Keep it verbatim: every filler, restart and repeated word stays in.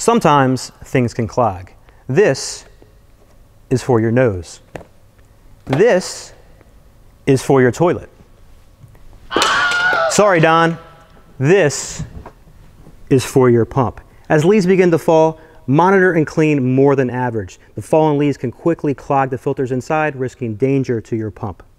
Sometimes things can clog. This is for your nose. This is for your toilet. Sorry, Don. This is for your pump. As leaves begin to fall, monitor and clean more than average. The fallen leaves can quickly clog the filters inside, risking danger to your pump.